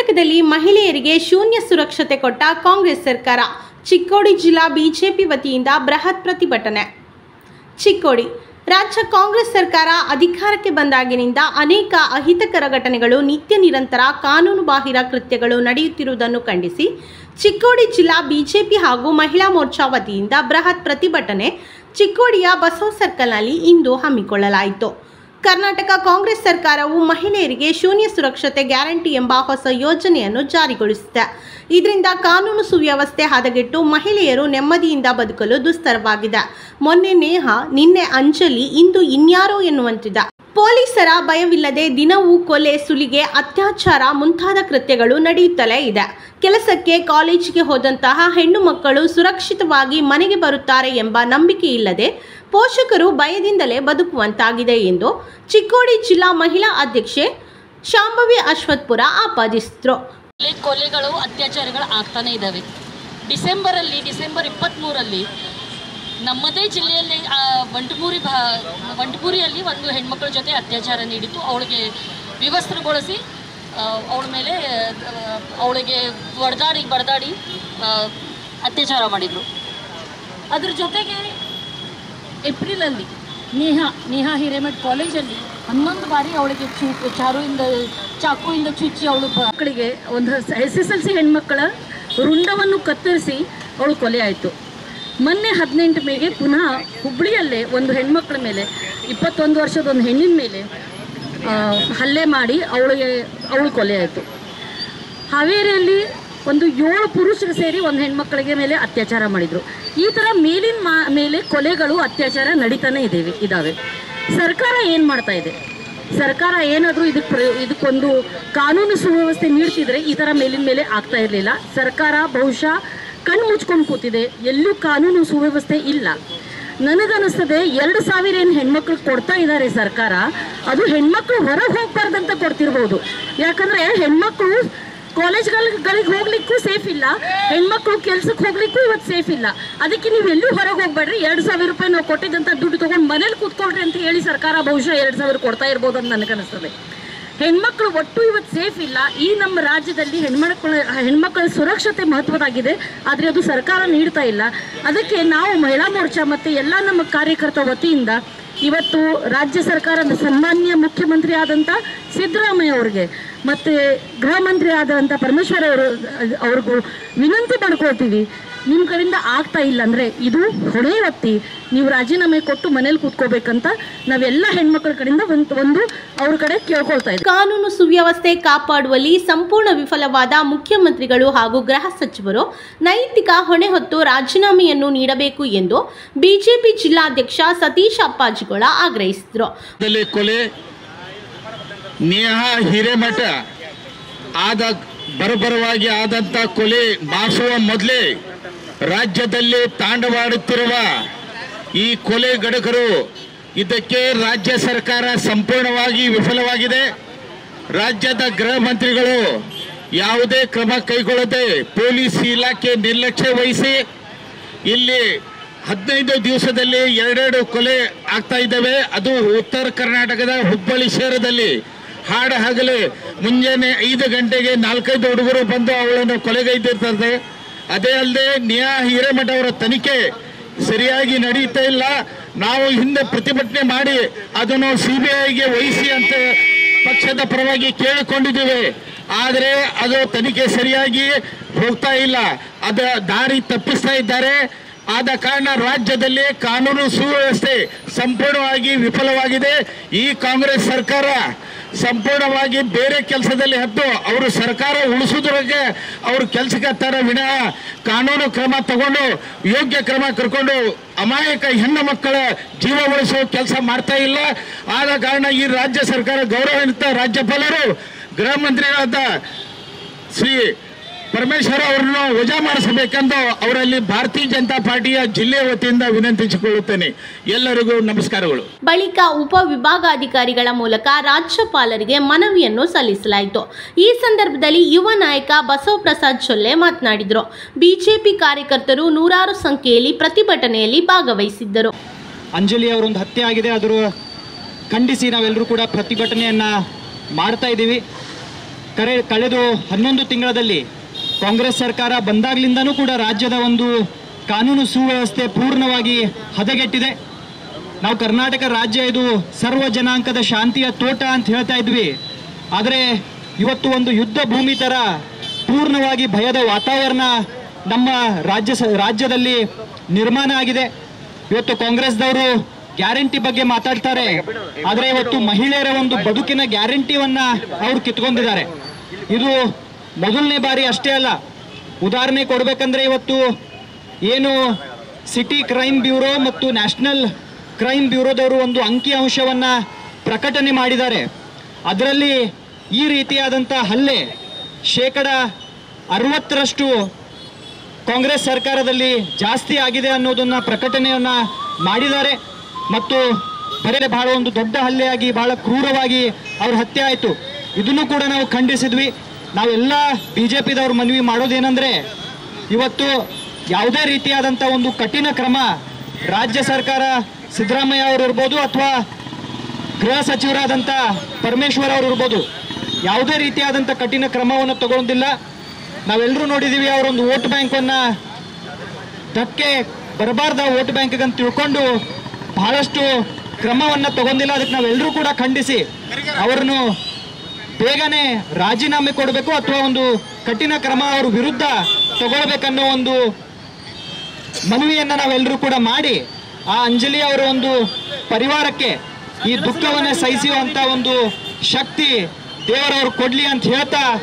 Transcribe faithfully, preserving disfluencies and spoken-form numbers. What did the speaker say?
ಕರ್ನಾಟಕದಲ್ಲಿ ಮಹಿಳೆಯರಿಗೆ ಶೂನ್ಯ ಸುರಕ್ಷತೆ ಕೊಟ್ಟ ಕಾಂಗ್ರೆಸ್ ಸರ್ಕಾರ. ಚಿಕ್ಕೋಡಿ ಜಿಲ್ಲಾ ಬಿಜೆಪಿ ವತಿಯಿಂದ ಬೃಹತ್ ಪ್ರತಿಭಟನೆ. ಚಿಕ್ಕೋಡಿ ರಾಜ್ಯ ಕಾಂಗ್ರೆಸ್ ಸರ್ಕಾರ ಅಧಿಕಾರಕ್ಕೆ ಬಂದಾಗಿನಿಂದ ಅನೇಕ ಅಹಿತಕರ ಘಟನೆಗಳು, ನಿತ್ಯ ನಿರಂತರ ಕಾನೂನುಬಾಹಿರ ಕೃತ್ಯಗಳು ನಡೆಯುತ್ತಿರುವುದನ್ನು ಖಂಡಿಸಿ ಚಿಕ್ಕೋಡಿ ಜಿಲ್ಲಾ ಬಿಜೆಪಿ ಹಾಗೂ ಮಹಿಳಾ ಮೋರ್ಚಾ ವತಿಯಿಂದ ಬೃಹತ್ ಪ್ರತಿಭಟನೆ ಚಿಕ್ಕೋಡಿಯ ಬಸವ ಸರ್ಕಲ್ನಲ್ಲಿ ಇಂದು ಹಮ್ಮಿಕೊಳ್ಳಲಾಯಿತು. ಕರ್ನಾಟಕ ಕಾಂಗ್ರೆಸ್ ಸರ್ಕಾರವು ಮಹಿಳೆಯರಿಗೆ ಶೂನ್ಯ ಸುರಕ್ಷತೆ ಗ್ಯಾರಂಟಿ ಎಂಬ ಹೊಸ ಯೋಜನೆಯನ್ನು ಜಾರಿಗೊಳಿಸಿದೆ. ಇದರಿಂದ ಕಾನೂನು ಸುವ್ಯವಸ್ಥೆ ಹದಗೆಟ್ಟು ಮಹಿಳೆಯರು ನೆಮ್ಮದಿಯಿಂದ ಬದುಕಲು ದುಸ್ತರವಾಗಿದೆ. ಮೊನ್ನೆ ನೇಹಾ, ನಿನ್ನೆ ಅಂಜಲಿ, ಇಂದು ಇನ್ಯಾರೋ ಎನ್ನುವಂತಿದೆ. ಪೊಲೀಸರ ಭಯವಿಲ್ಲದೆ ದಿನವೂ ಕೊಲೆ, ಸುಲಿಗೆ, ಅತ್ಯಾಚಾರ ಮುಂತಾದ ಕೃತ್ಯಗಳು ನಡೆಯುತ್ತಲೇ ಇದೆ. ಕೆಲಸಕ್ಕೆ, ಕಾಲೇಜಿಗೆ ಹೋದಂತಹ ಹೆಣ್ಣು ಮಕ್ಕಳು ಸುರಕ್ಷಿತವಾಗಿ ಮನೆಗೆ ಬರುತ್ತಾರೆ ಎಂಬ ನಂಬಿಕೆ ಇಲ್ಲದೆ ಪೋಷಕರು ಭಯದಿಂದಲೇ ಬದುಕುವಂತಾಗಿದೆ ಎಂದು ಚಿಕ್ಕೋಡಿ ಜಿಲ್ಲಾ ಮಹಿಳಾ ಅಧ್ಯಕ್ಷೆ ಶಾಂಭವಿ ಅಶ್ವತ್ಪುರ ಆಪಾದಿಸಿದರು. ಕೊಲೆಗಳು, ಅತ್ಯಾಚಾರಗಳು ಆಗ್ತಾನೆ ಇದ್ದಾವೆ. ಡಿಸೆಂಬರಲ್ಲಿ ಡಿಸೆಂಬರ್ ಇಪ್ಪತ್ತ್ಮೂರರಲ್ಲಿ ನಮ್ಮದೇ ಜಿಲ್ಲೆಯಲ್ಲಿ ವಂಟಮೂರಿ ಭಾ ವಂಟಮೂರಿಯಲ್ಲಿ ಒಂದು ಹೆಣ್ಮಕ್ಳ ಜೊತೆ ಅತ್ಯಾಚಾರ ನೀಡಿತ್ತು. ಅವಳಿಗೆ ವಿವಸ್ತ್ರಗೊಳಿಸಿ ಅವಳ ಮೇಲೆ ಅವಳಿಗೆ ಹೊಡೆದಾಡಿ ಬಡದಾಡಿ ಅತ್ಯಾಚಾರ ಮಾಡಿದರು. ಅದ್ರ ಜೊತೆಗೆ ಏಪ್ರಿಲಲ್ಲಿ ನೇಹಾ ನೇಹಾ ಹಿರೇಮಠ್ ಕಾಲೇಜಲ್ಲಿ ಹನ್ನೊಂದು ಬಾರಿ ಅವಳಿಗೆ ಚೂ ಚಾರುವಿಂದ ಚಾಕುವಿಂದ ಚುಚ್ಚಿ ಅವಳು ಮಕ್ಕಳಿಗೆ ಒಂದು ಎಸ್ ಎಸ್ ಎಲ್ ಸಿ ಹೆಣ್ಮಕ್ಕಳ ರುಂಡವನ್ನು ಕತ್ತರಿಸಿ ಅವಳು ಕೊಲೆ ಆಯಿತು. ಮೊನ್ನೆ ಹದಿನೆಂಟು ಮೇಗೆ ಪುನಃ ಹುಬ್ಬಳ್ಳಿಯಲ್ಲೇ ಒಂದು ಹೆಣ್ಮಕ್ಳ ಮೇಲೆ, ಇಪ್ಪತ್ತೊಂದು ವರ್ಷದ ಒಂದು ಹೆಣ್ಣಿನ ಮೇಲೆ ಹಲ್ಲೆ ಮಾಡಿ ಅವಳಿಗೆ ಅವಳು ಕೊಲೆ ಆಯಿತು. ಹಾವೇರಿಯಲ್ಲಿ ಒಂದು ಏಳು ಪುರುಷರು ಸೇರಿ ಒಂದು ಹೆಣ್ಮಕ್ಳಿಗೆ ಮೇಲೆ ಅತ್ಯಾಚಾರ ಮಾಡಿದರು. ಈ ಥರ ಮೇಲಿನ ಮಾ ಮೇಲೆ ಕೊಲೆಗಳು, ಅತ್ಯಾಚಾರ ನಡೀತಾನೆ ಇದ್ದೇವೆ ಇದ್ದಾವೆ. ಸರ್ಕಾರ ಏನು ಮಾಡ್ತಾ ಇದೆ? ಸರ್ಕಾರ ಏನಾದರೂ ಇದಕ್ಕೆ ಪ್ರ ಇದಕ್ಕೊಂದು ಕಾನೂನು ಸುವ್ಯವಸ್ಥೆ ನೀಡ್ತಿದ್ರೆ ಈ ಥರ ಮೇಲಿನ ಮೇಲೆ ಆಗ್ತಾ ಇರಲಿಲ್ಲ. ಸರ್ಕಾರ ಬಹುಶಃ ಕಣ್ಣು ಮುಚ್ಕೊಂಡು ಕೂತಿದೆ. ಎಲ್ಲೂ ಕಾನೂನು ಸುವ್ಯವಸ್ಥೆ ಇಲ್ಲ. ನನಗನ್ನಿಸ್ತದೆ ಎರಡು ಸಾವಿರ ಏನು ಹೆಣ್ಮಕ್ಳಿಗೆ ಕೊಡ್ತಾ ಇದ್ದಾರೆ ಸರ್ಕಾರ, ಅದು ಹೆಣ್ಮಕ್ಳು ಹೊರಗೆ ಹೋಗ್ಬಾರ್ದಂತ ಕೊಡ್ತಿರ್ಬೋದು. ಯಾಕಂದರೆ ಹೆಣ್ಮಕ್ಳು ಕಾಲೇಜ್ಗಳಿಗೆ ಹೋಗ್ಲಿಕ್ಕೂ ಸೇಫ್ ಇಲ್ಲ, ಹೆಣ್ಮಕ್ಳು ಕೆಲ್ಸಕ್ಕೆ ಹೋಗ್ಲಿಕ್ಕೂ ಇವತ್ತು ಸೇಫ್ ಇಲ್ಲ. ಅದಕ್ಕೆ ನೀವು ಎಲ್ಲೂ ಹೊರಗೆ ಹೋಗ್ಬೇಡ್ರಿ, ಎರಡು ಸಾವಿರ ರೂಪಾಯಿ ನಾವು ಕೊಟ್ಟಿದ್ದಂಥ ದುಡ್ಡು ತೊಗೊಂಡು ಮನೇಲಿ ಕೂತ್ಕೊಳ್ರಿ ಅಂತ ಹೇಳಿ ಸರ್ಕಾರ ಬಹುಶಃ ಎರಡು ಸಾವಿರ ಕೊಡ್ತಾ ಇರ್ಬೋದು ಅಂತ ನನಗನ್ನಿಸ್ತದೆ. ಹೆಣ್ಮಕ್ಳು ಒಟ್ಟು ಇವತ್ತು ಸೇಫ್ ಇಲ್ಲ. ಈ ನಮ್ಮ ರಾಜ್ಯದಲ್ಲಿ ಹೆಣ್ಮಕ್ಳ ಹೆಣ್ಮಕ್ಳ ಸುರಕ್ಷತೆ ಮಹತ್ವದಾಗಿದೆ, ಆದರೆ ಅದು ಸರ್ಕಾರ ನೀಡ್ತಾ ಇಲ್ಲ. ಅದಕ್ಕೆ ನಾವು ಮಹಿಳಾ ಮೋರ್ಚಾ ಮತ್ತು ಎಲ್ಲ ನಮ್ಮ ಕಾರ್ಯಕರ್ತ ವತಿಯಿಂದ ಇವತ್ತು ರಾಜ್ಯ ಸರ್ಕಾರದ ಸನ್ಮಾನ್ಯ ಮುಖ್ಯಮಂತ್ರಿ ಆದಂಥ ಸಿದ್ದರಾಮಯ್ಯ ಅವ್ರಿಗೆ ಮತ್ತು ಗೃಹ ಮಂತ್ರಿ ಆದಂಥ ಪರಮೇಶ್ವರ್ ಅವರು ಅವ್ರಿಗೂ ವಿನಂತಿ ಮಾಡ್ಕೊಳ್ತೀವಿ, ನಿಮ್ಮ ಕಡೆಯಿಂದ ಆಗ್ತಾ ಇಲ್ಲ ಅಂದರೆ ಇದು ಹೊಣೆ ಹೊತ್ತಿ ನೀವು ರಾಜೀನಾಮೆ ಕೊಟ್ಟು ಮನೇಲಿ ಕೂತ್ಕೋಬೇಕಂತ ನಾವೆಲ್ಲ ಹೆಣ್ಮಕ್ಳ ಕಡೆಯಿಂದ ಒಂದು ಒಂದು ಅವ್ರ ಕಡೆ ಕೇಳ್ಕೊಳ್ತಾ ಇದ್ದೀವಿ. ಕಾನೂನು ಸುವ್ಯವಸ್ಥೆ ಕಾಪಾಡುವಲ್ಲಿ ಸಂಪೂರ್ಣ ವಿಫಲವಾದ ಮುಖ್ಯಮಂತ್ರಿಗಳು ಹಾಗೂ ಗೃಹ ಸಚಿವರು ನೈತಿಕ ಹೊಣೆ ಹೊತ್ತು ರಾಜೀನಾಮೆಯನ್ನು ನೀಡಬೇಕು ಎಂದು ಬಿಜೆಪಿ ಜಿಲ್ಲಾಧ್ಯಕ್ಷ ಸತೀಶ್ ಅಪ್ಪಾಜಿಗೋಳ ಆಗ್ರಹಿಸಿದರು. ಕೊಲೆ ನೇಹಾ ಹಿರೇಮಠ ಆದ ಬರಬರವಾಗಿ ಆದಂಥ ಕೊಲೆ ಬಾಸುವ ಮೊದಲೇ ರಾಜ್ಯದಲ್ಲಿ ತಾಂಡವಾಡುತ್ತಿರುವ ಈ ಕೊಲೆ ಗಡಕರು, ಇದಕ್ಕೆ ರಾಜ್ಯ ಸರ್ಕಾರ ಸಂಪೂರ್ಣವಾಗಿ ವಿಫಲವಾಗಿದೆ. ರಾಜ್ಯದ ಗೃಹ ಮಂತ್ರಿಗಳು ಯಾವುದೇ ಕ್ರಮ ಕೈಗೊಳ್ಳದೆ ಪೊಲೀಸ್ ಇಲಾಖೆ ನಿರ್ಲಕ್ಷ್ಯ ವಹಿಸಿ ಇಲ್ಲಿ ಹದಿನೈದು ದಿವಸದಲ್ಲಿ ಎರಡೆರಡು ಕೊಲೆ ಆಗ್ತಾ ಇದ್ದಾವೆ. ಅದು ಉತ್ತರ ಕರ್ನಾಟಕದ ಹುಬ್ಬಳ್ಳಿ ಶಹರದಲ್ಲಿ ಹಾಡ ಹಗಲು ಮುಂಜಾನೆ ಐದು ಗಂಟೆಗೆ ನಾಲ್ಕೈದು ಹುಡುಗರು ಬಂದು ಅವಳನ್ನು ಕೊಲೆಗೈದಿರ್ತಾರೆ. ಅದೇ ಅಲ್ಲದೆ ನೇಹಾ ಹಿರೇಮಠ ಅವರ ತನಿಖೆ ಸರಿಯಾಗಿ ನಡೀತಾ ಇಲ್ಲ. ನಾವು ಹಿಂದೆ ಪ್ರತಿಭಟನೆ ಮಾಡಿ ಅದನ್ನು ಸಿ ಬಿ ಐಗೆ ವಹಿಸಿ ಅಂತ ಪಕ್ಷದ ಪರವಾಗಿ ಕೇಳಿಕೊಂಡಿದ್ದೇವೆ. ಆದರೆ ಅದು ತನಿಖೆ ಸರಿಯಾಗಿ ಹೋಗ್ತಾ ಇಲ್ಲ, ಅದ ದಾರಿ ತಪ್ಪಿಸ್ತಾ ಇದ್ದಾರೆ. ಆದ ಕಾರಣ ರಾಜ್ಯದಲ್ಲಿ ಕಾನೂನು ಸುವ್ಯವಸ್ಥೆ ಸಂಪೂರ್ಣವಾಗಿ ವಿಫಲವಾಗಿದೆ. ಈ ಕಾಂಗ್ರೆಸ್ ಸರ್ಕಾರ ಸಂಪೂರ್ಣವಾಗಿ ಬೇರೆ ಕೆಲಸದಲ್ಲಿ ಹತ್ತು ಅವರು ಸರ್ಕಾರ ಉಳಿಸೋದ್ರಿಗೆ ಅವರು ಕೆಲಸಕ್ಕೆ ಹತ್ತಾರೆ ವಿನಃ ಕಾನೂನು ಕ್ರಮ ತಗೊಂಡು ಯೋಗ್ಯ ಕ್ರಮ ಕರ್ಕೊಂಡು ಅಮಾಯಕ ಹೆಣ್ಣು ಮಕ್ಕಳ ಜೀವ ಉಳಿಸುವ ಕೆಲಸ ಮಾಡ್ತಾ ಇಲ್ಲ. ಆದ ಕಾರಣ ಈ ರಾಜ್ಯ ಸರ್ಕಾರ ಗೌರವಾನ್ವಿತ ರಾಜ್ಯಪಾಲರು ಗೃಹ ಮಂತ್ರಿಗಳಾದ ಶ್ರೀ ಪರಮೇಶ್ವರ್ ಅವರನ್ನು ವಜಾ ಮಾಡಿಸಬೇಕೆಂದು ಅವರಲ್ಲಿ ಭಾರತೀಯ ಜನತಾ ಪಾರ್ಟಿಯ ಜಿಲ್ಲೆಯ ವತಿಯಿಂದ ವಿನಂತಿಸಿಕೊಳ್ಳುತ್ತೇನೆ. ಎಲ್ಲರಿಗೂ ನಮಸ್ಕಾರಗಳು. ಬಳಿಕ ಉಪ ವಿಭಾಗಾಧಿಕಾರಿಗಳ ಮೂಲಕ ರಾಜ್ಯಪಾಲರಿಗೆ ಮನವಿಯನ್ನು ಸಲ್ಲಿಸಲಾಯಿತು. ಈ ಸಂದರ್ಭದಲ್ಲಿ ಯುವ ನಾಯಕ ಬಸವಪ್ರಸಾದ್ ಜೊಲ್ಲೆ ಮಾತನಾಡಿದರು. ಬಿಜೆಪಿ ಕಾರ್ಯಕರ್ತರು ನೂರಾರು ಸಂಖ್ಯೆಯಲ್ಲಿ ಪ್ರತಿಭಟನೆಯಲ್ಲಿ ಭಾಗವಹಿಸಿದ್ದರು. ಅಂಜಲಿ ಅವರೊಂದು ಹತ್ಯೆ ಆಗಿದೆ, ಅದರ ಖಂಡಿಸಿ ನಾವೆಲ್ಲರೂ ಕೂಡ ಪ್ರತಿಭಟನೆಯನ್ನ ಮಾಡ್ತಾ ಇದ್ದೀವಿ. ಕರೆ ಕಳೆದು ಹನ್ನೊಂದು ತಿಂಗಳಲ್ಲಿ ಕಾಂಗ್ರೆಸ್ ಸರ್ಕಾರ ಬಂದಾಗ್ಲಿಂದನೂ ಕೂಡ ರಾಜ್ಯದ ಒಂದು ಕಾನೂನು ಸುವ್ಯವಸ್ಥೆ ಪೂರ್ಣವಾಗಿ ಹದಗೆಟ್ಟಿದೆ. ನಾವು ಕರ್ನಾಟಕ ರಾಜ್ಯ ಇದು ಸರ್ವ ಜನಾಂಗದ ಶಾಂತಿಯ ತೋಟ ಅಂತ ಹೇಳ್ತಾ ಇದ್ವಿ. ಆದರೆ ಇವತ್ತು ಒಂದು ಯುದ್ಧ ಭೂಮಿ ಥರ ಪೂರ್ಣವಾಗಿ ಭಯದ ವಾತಾವರಣ ನಮ್ಮ ರಾಜ್ಯ ರಾಜ್ಯದಲ್ಲಿ ನಿರ್ಮಾಣ ಆಗಿದೆ. ಇವತ್ತು ಕಾಂಗ್ರೆಸ್ದವರು ಗ್ಯಾರಂಟಿ ಬಗ್ಗೆ ಮಾತಾಡ್ತಾರೆ, ಆದರೆ ಇವತ್ತು ಮಹಿಳೆಯರ ಒಂದು ಬದುಕಿನ ಗ್ಯಾರಂಟಿಯನ್ನ ಅವರು ಕಿತ್ಕೊಂಡಿದ್ದಾರೆ. ಇದು ಮೊದಲನೇ ಬಾರಿ ಅಷ್ಟೇ ಅಲ್ಲ. ಉದಾಹರಣೆ ಕೊಡಬೇಕಂದ್ರೆ ಇವತ್ತು ಏನು ಸಿಟಿ ಕ್ರೈಮ್ ಬ್ಯೂರೋ ಮತ್ತು ನ್ಯಾಷನಲ್ ಕ್ರೈಮ್ ಬ್ಯೂರೋದವರು ಒಂದು ಅಂಕಿ ಅಂಶವನ್ನು ಪ್ರಕಟಣೆ ಮಾಡಿದ್ದಾರೆ. ಅದರಲ್ಲಿ ಈ ರೀತಿಯಾದಂಥ ಹಲ್ಲೆ ಶೇಕಡ ಅರವತ್ತರಷ್ಟು ಕಾಂಗ್ರೆಸ್ ಸರ್ಕಾರದಲ್ಲಿ ಜಾಸ್ತಿ ಆಗಿದೆ ಅನ್ನೋದನ್ನ ಪ್ರಕಟಣೆಯನ್ನ ಮಾಡಿದ್ದಾರೆ. ಮತ್ತು ಬರೇ ಬಹಳ ಒಂದು ದೊಡ್ಡ ಹಲ್ಲೆಯಾಗಿ ಬಹಳ ಕ್ರೂರವಾಗಿ ಅವ್ರ ಹತ್ಯೆ ಆಯಿತು. ಇದನ್ನು ಕೂಡ ನಾವು ಖಂಡಿಸಿದ್ವಿ. ನಾವೆಲ್ಲ ಬಿ ಜೆ ಪಿದವ್ರು ಮನವಿ ಮಾಡೋದೇನೆಂದರೆ, ಇವತ್ತು ಯಾವುದೇ ರೀತಿಯಾದಂಥ ಒಂದು ಕಠಿಣ ಕ್ರಮ ರಾಜ್ಯ ಸರ್ಕಾರ ಸಿದ್ದರಾಮಯ್ಯ ಅವರು ಇರ್ಬೋದು ಅಥವಾ ಗೃಹ ಸಚಿವರಾದಂಥ ಪರಮೇಶ್ವರ್ ಅವರು ಇರ್ಬೋದು, ಯಾವುದೇ ರೀತಿಯಾದಂಥ ಕಠಿಣ ಕ್ರಮವನ್ನು ತಗೊಂಡಿಲ್ಲ. ನಾವೆಲ್ಲರೂ ನೋಡಿದ್ದೀವಿ, ಅವರೊಂದು ವೋಟ್ ಬ್ಯಾಂಕನ್ನು ಧಕ್ಕೆ ಬರಬಾರ್ದ ವೋಟ್ ಬ್ಯಾಂಕ್ ಅಂತ ತಿಳ್ಕೊಂಡು ಬಹಳಷ್ಟು ಕ್ರಮವನ್ನು ತಗೊಂಡಿಲ್ಲ. ಅದಕ್ಕೆ ನಾವೆಲ್ಲರೂ ಕೂಡ ಖಂಡಿಸಿ ಅವರನ್ನು ಬೇಗನೆ ರಾಜೀನಾಮೆ ಕೊಡಬೇಕು ಅಥವಾ ಒಂದು ಕಠಿಣ ಕ್ರಮ ಅವ್ರ ವಿರುದ್ಧ ತಗೊಳ್ಬೇಕನ್ನೋ ಒಂದು ಮನವಿಯನ್ನು ನಾವೆಲ್ಲರೂ ಕೂಡ ಮಾಡಿ ಆ ಅಂಜಲಿ ಅವರ ಒಂದು ಪರಿವಾರಕ್ಕೆ ಈ ದುಃಖವನ್ನು ಸಹಿಸುವಂತ ಒಂದು ಶಕ್ತಿ ದೇವರವರು ಕೊಡ್ಲಿ ಅಂತ ಹೇಳ್ತಾ